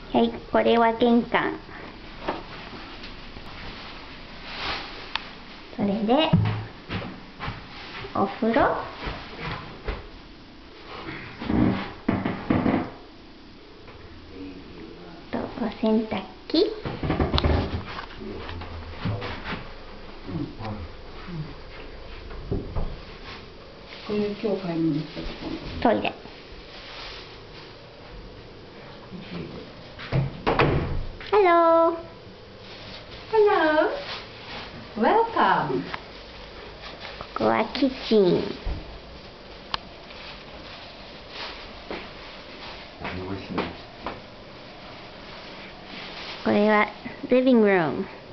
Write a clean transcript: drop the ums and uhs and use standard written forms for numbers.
はい、これは玄関。それでお風呂、とお洗濯機、 これ今日買い物したところ。 トイレ。Hello. Hello. Welcome. ここはキッチン。これはリビングルーム。